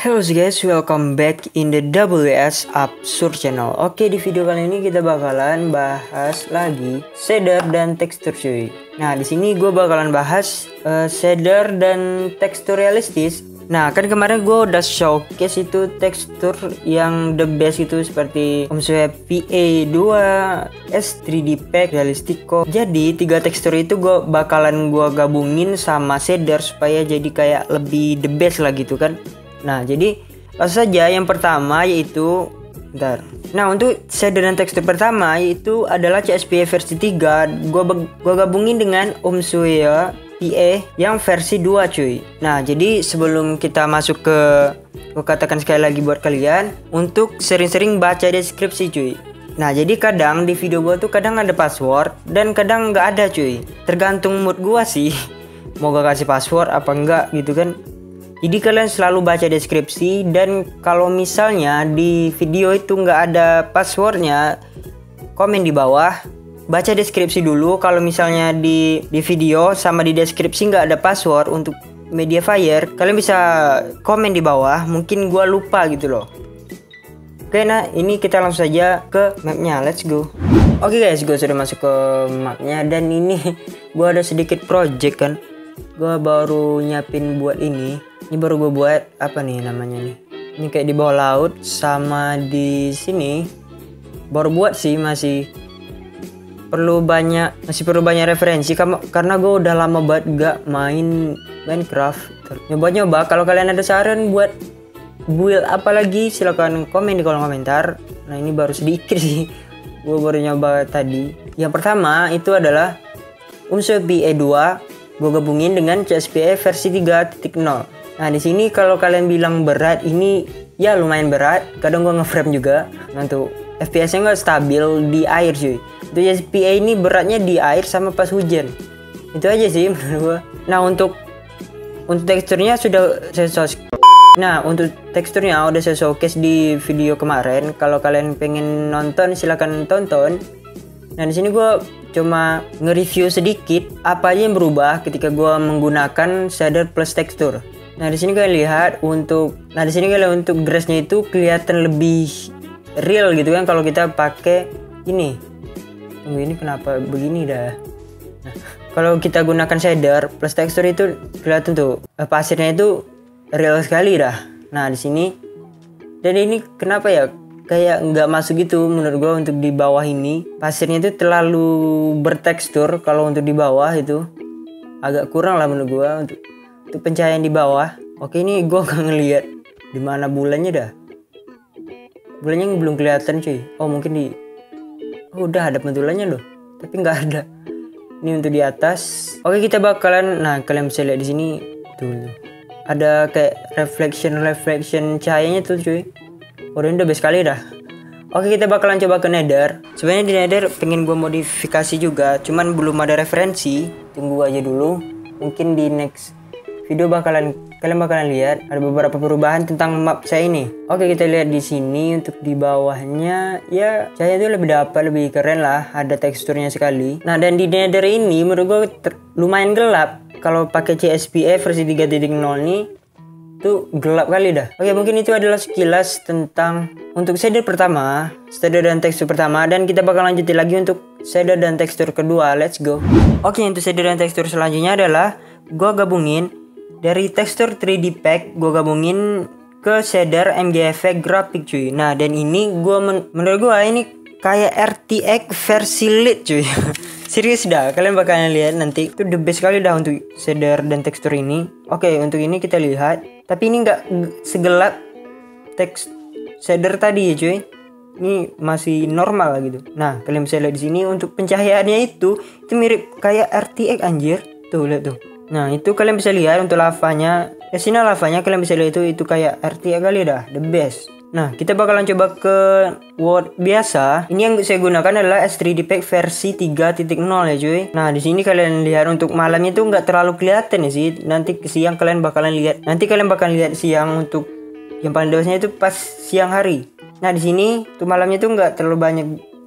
Hello guys, welcome back in the WS Absurd channel. Oke, di video kali ini kita bakalan bahas lagi shader dan tekstur cuy. Nah, di sini gue bakalan bahas shader dan tekstur realistis. Nah, kan kemarin gue udah showcase itu tekstur yang the best itu seperti OmSwap PA2, S3D Pack, Realistico. Jadi tiga tekstur itu gue bakalan gabungin sama shader supaya jadi kayak lebih the best lah gitu kan. Nah, jadi langsung saja yang pertama yaitu Nah, untuk shader dan tekstur pertama yaitu adalah CSPA versi 3. Gua gabungin dengan OmSwap PA yang versi 2 cuy. Nah, jadi sebelum kita masuk ke gua katakan sekali lagi buat kalian untuk sering-sering baca deskripsi cuy. Nah, jadi kadang di video gua tuh kadang ada password dan kadang nggak ada cuy. Tergantung mood gua sih. Mau gua kasih password apa enggak gitu kan. Jadi kalian selalu baca deskripsi, dan kalau misalnya di video itu nggak ada passwordnya, komen di bawah. Baca deskripsi dulu. Kalau misalnya di video sama di deskripsi nggak ada password untuk Mediafire, kalian bisa komen di bawah. Mungkin gua lupa gitu loh. Oke, nah ini kita langsung saja ke mapnya. Let's go. Oke guys, gue sudah masuk ke mapnya, dan ini gua ada sedikit project kan. Gua baru nyiapin buat ini. Ini baru gue buat apa nih namanya nih. Ini kayak di bawah laut sama di sini. Baru buat sih, masih perlu banyak referensi karena gue udah lama banget gak main Minecraft. Nyoba-nyoba, kalau kalian ada saran buat build apa lagi silahkan komen di kolom komentar. Nah, ini baru sedikit sih. Gue baru nyoba tadi. Yang pertama itu adalah OmSwap PA2. Gue gabungin dengan CSPA versi 3.0. Nah, di sini kalau kalian bilang berat, ini ya lumayan berat. Kadang gua nge-frame juga. Nah, untuk FPS-nya nggak stabil di air cuy. Itu SPA ini beratnya di air sama pas hujan. Itu aja sih menurut gua. Nah, untuk teksturnya sudah saya showcase. Nah, untuk teksturnya udah saya showcase di video kemarin. Kalau kalian pengen nonton silahkan tonton. Nah, di sini gua cuma nge-review sedikit apa aja yang berubah ketika gua menggunakan shader plus tekstur. Nah, di sini kalian lihat untuk grassnya itu kelihatan lebih real gitu kan kalau kita pakai ini. Tunggu, ini kenapa begini dah? Nah, kalau kita gunakan shader plus tekstur itu kelihatan tuh pasirnya itu real sekali dah. Nah, di sini dan ini kenapa ya kayak nggak masuk gitu menurut gua. Untuk di bawah ini pasirnya itu terlalu bertekstur. Kalau untuk di bawah itu agak kurang lah menurut gua untuk pencahayaan di bawah. Oke, ini gue gak ngeliat di mana bulannya dah. Bulannya belum kelihatan cuy. Oh, mungkin udah ada bentulannya loh, tapi nggak ada. Ini untuk di atas. Oke, kita bakalan, nah kalian bisa lihat di sini tuh ada kayak reflection cahayanya tuh cuy. Udah best sekali dah. Oke, kita bakalan coba ke Nether. Sebenarnya di Nether pengen gue modifikasi juga, cuman belum ada referensi. Tunggu aja dulu. Mungkin di next video kalian bakalan lihat ada beberapa perubahan tentang map saya ini. Oke, kita lihat di sini untuk di bawahnya ya cahaya itu lebih dapat, lebih keren lah, ada teksturnya sekali. Nah, dan di Nether ini menurut gue lumayan gelap. Kalau pakai CSPA versi 3.0 nih tuh gelap kali dah. Oke, mungkin itu adalah sekilas tentang untuk shader pertama, shader dan tekstur pertama, dan kita bakal lanjutin lagi untuk shader dan tekstur kedua. Let's go. Oke, untuk shader dan tekstur selanjutnya adalah gua gabungin dari tekstur 3D Pack, gue gabungin ke shader MG Effect grafik cuy. Nah, dan ini menurut gue ini kayak RTX versi lit cuy. Serius dah, kalian bakalan lihat nanti. Itu the best kali dah untuk shader dan tekstur ini. Oke, untuk ini kita lihat. Tapi ini nggak segelap teks shader tadi ya cuy. Ini masih normal gitu. Nah, kalian bisa lihat di sini untuk pencahayaannya itu mirip kayak RTX anjir. Tuh, lihat tuh. Nah, itu kalian bisa lihat untuk lavanya. Sini lavanya kalian bisa lihat itu kayak RTA kali dah, the best. Nah, kita bakalan coba ke world biasa. Ini yang saya gunakan adalah S3D Pack versi 3.0 ya cuy. Nah, di sini kalian lihat untuk malamnya itu nggak terlalu kelihatan ya sih. Nanti ke siang kalian bakalan lihat. Siang untuk yang paling dewasanya itu pas siang hari. Nah, di sini tuh malamnya itu nggak terlalu banyak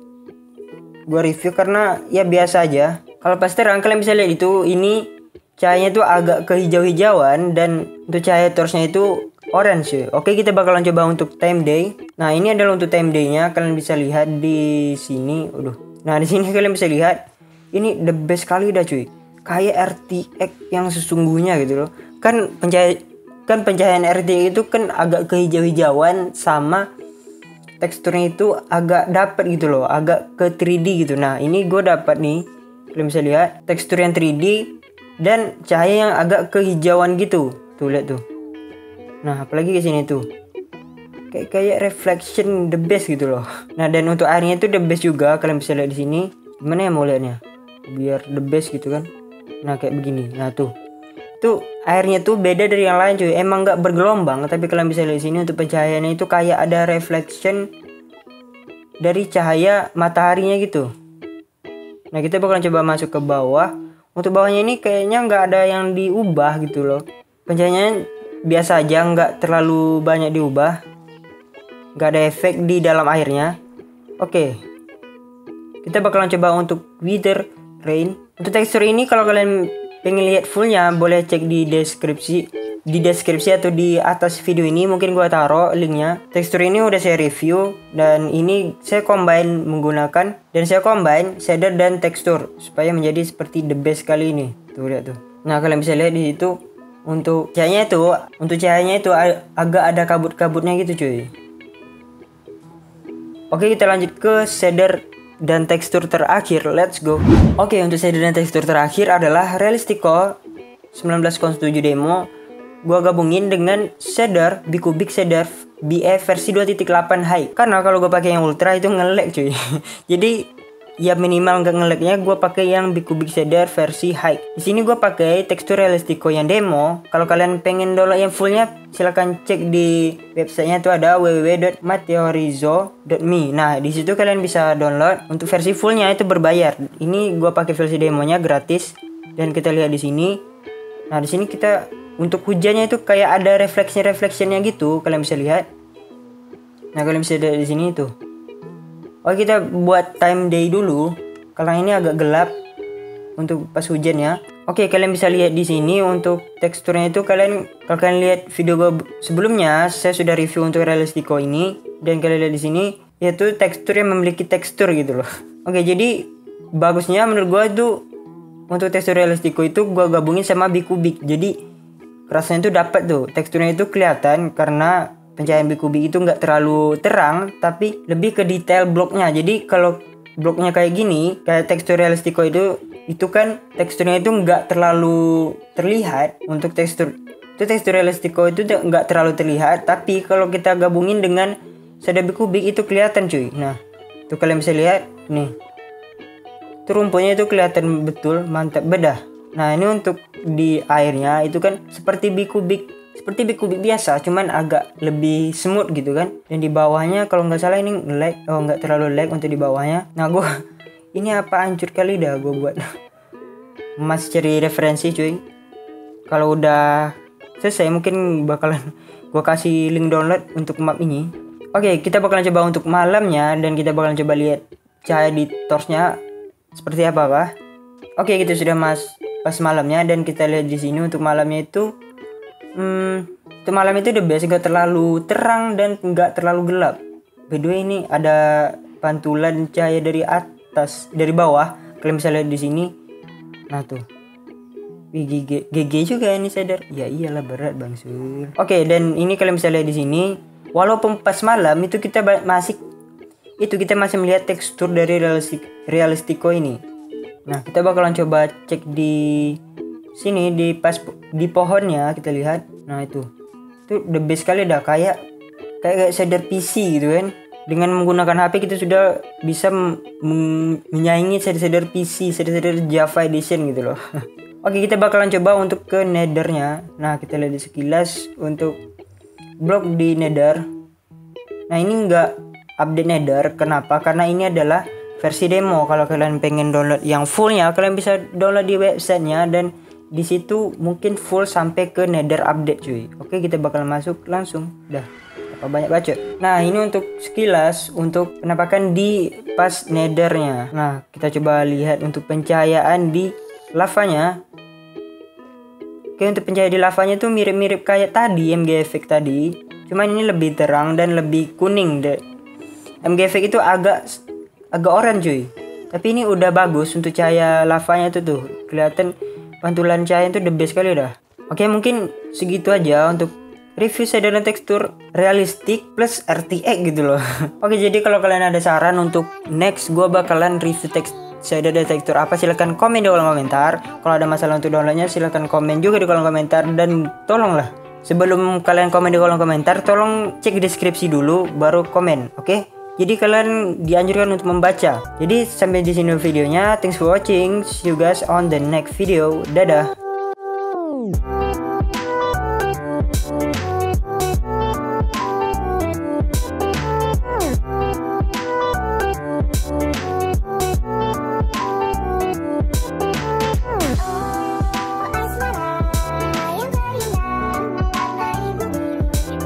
gua review karena ya biasa aja. Kalau pas terang kalian bisa lihat itu ini cahayanya itu agak kehijau-hijauan, dan untuk cahaya torchnya itu orange. Oke, kita bakalan coba untuk time day. Nah, ini adalah untuk time day-nya. Kalian bisa lihat di sini. Nah, di sini kalian bisa lihat ini the best kali dah cuy. Kayak RTX yang sesungguhnya gitu loh. Kan pencahayaan RTX itu kan agak kehijau-hijauan, sama teksturnya itu agak dapet gitu loh, agak ke 3D gitu. Nah, ini gue dapat nih. Kalian bisa lihat tekstur yang 3D dan cahaya yang agak kehijauan gitu. Tuh lihat tuh. Nah, apalagi ke sini tuh. Kayak reflection the best gitu loh. Nah, dan untuk airnya itu the best juga. Kalian bisa lihat di sini. Gimana ya mau lihatnya? Biar the best gitu kan. Nah, kayak begini. Nah, tuh. Tuh airnya tuh beda dari yang lain cuy. Emang nggak bergelombang, tapi kalian bisa lihat di sini untuk pencahayaannya itu kayak ada reflection dari cahaya mataharinya gitu. Nah, kita bakalan coba masuk ke bawah. Untuk bawahnya ini kayaknya nggak ada yang diubah gitu loh. Pencahayaannya biasa aja, nggak terlalu banyak diubah, nggak ada efek di dalam airnya. Oke, kita bakalan coba untuk wither rain. Untuk tekstur ini kalau kalian pengen lihat fullnya boleh cek di deskripsi atau di atas video ini, mungkin gua taruh linknya. Tekstur ini udah saya review dan ini saya combine shader dan tekstur supaya menjadi seperti the best kali ini. Tuh lihat tuh. Nah, kalian bisa lihat di situ. Untuk cahayanya itu agak ada kabut-kabutnya gitu cuy. Oke, kita lanjut ke shader dan tekstur terakhir. Let's go. Oke, untuk shader dan tekstur terakhir adalah Realistico 19.7 demo. Gua gabungin dengan shader Bicubic shader BE versi 2.8 high. Karena kalau gue pakai yang ultra itu nge-lag cuy. Jadi ya minimal nggak nge-lagnya gue pakai yang Bicubic shader versi high. Di sini gue pakai tekstur Realistico yang demo. Kalau kalian pengen download yang fullnya silahkan cek di websitenya, itu ada www.meteorizo.me. Nah, di situ kalian bisa download. Untuk versi fullnya itu berbayar. Ini gue pakai versi demonya gratis. Dan kita lihat di sini. Nah, di sini kita untuk hujannya itu kayak ada reflectionnya gitu. Kalian bisa lihat. Nah, kalian bisa lihat di sini tuh. Oke, kita buat time day dulu. Karena ini agak gelap untuk pas hujan ya. Oke, kalian bisa lihat di sini untuk teksturnya itu kalau kalian lihat video gue sebelumnya, saya sudah review untuk Realistico ini, dan kalian lihat di sini yaitu tekstur yang memiliki tekstur gitu loh. Oke, jadi bagusnya menurut gue tuh untuk tekstur Realistico itu gue gabungin sama Bicubic. Jadi rasanya itu dapat tuh, teksturnya itu kelihatan karena pencahayaan Bicubic itu nggak terlalu terang, tapi lebih ke detail bloknya. Jadi kalau bloknya kayak gini, kayak tekstur Realistico itu kan teksturnya itu nggak terlalu terlihat. Untuk tekstur Realistico itu nggak terlalu terlihat, tapi kalau kita gabungin dengan shader Bicubic itu kelihatan cuy. Nah, tuh kalian bisa lihat nih, tuh rumputnya itu kelihatan betul, mantap bedah. Nah, ini untuk di airnya itu kan seperti Bicubic biasa, cuman agak lebih smooth gitu kan. Dan di bawahnya kalau nggak salah ini nggak terlalu lag untuk di bawahnya. Nah, ini apa hancur kali dah gue buat. Masih cari referensi cuy. Kalau udah selesai mungkin bakalan gue kasih link download untuk map ini. Oke, kita bakalan coba untuk malamnya dan kita bakalan coba lihat cahaya di torchnya seperti apa. Oke, kita sudah pas malamnya dan kita lihat di sini untuk malamnya itu untuk malam itu the best, gak terlalu terang dan gak terlalu gelap. By the way, ini ada pantulan cahaya dari bawah. Kalian bisa lihat di sini. Nah tuh, GG juga ini shader. Ya iyalah, berat bang Sul. Oke, dan ini kalian bisa lihat di sini. Walaupun pas malam itu kita masih melihat tekstur dari Realistico ini. Nah, kita bakalan coba cek di sini di pohonnya, kita lihat. Nah, itu the best kali dah, kayak shader PC gitu kan. Dengan menggunakan HP kita sudah bisa menyaingi shader PC, shader Java Edition gitu loh. Oke, kita bakalan coba untuk ke nethernya. Nah, kita lihat di sekilas untuk blok di nether. Nah, ini nggak update nether. Kenapa? Karena ini adalah versi demo. Kalau kalian pengen download yang fullnya, kalian bisa download di websitenya, dan di situ mungkin full sampai ke nether update cuy. Oke, kita bakal masuk langsung. Dah, apa banyak bacot. Nah, ini untuk sekilas untuk penampakan di pas nethernya. Nah, kita coba lihat untuk pencahayaan di lavanya. Oke, untuk pencahayaan di lavanya tuh mirip-mirip kayak tadi MG Effect tadi, cuman ini lebih terang dan lebih kuning deh. MG Effect itu agak orange cuy, tapi ini udah bagus untuk cahaya lavanya tuh kelihatan pantulan cahaya itu the best kali udah. Oke, mungkin segitu aja untuk review shader dan tekstur realistik plus RTX gitu loh. Oke, jadi kalau kalian ada saran untuk next gue bakalan review shader dan tekstur apa, silahkan komen di kolom komentar. Kalau ada masalah untuk downloadnya silahkan komen juga di kolom komentar. Dan tolonglah sebelum kalian komen di kolom komentar, tolong cek deskripsi dulu baru komen, oke? Jadi kalian dianjurkan untuk membaca. Jadi sampai di sini videonya. Thanks for watching. See you guys on the next video. Dadah.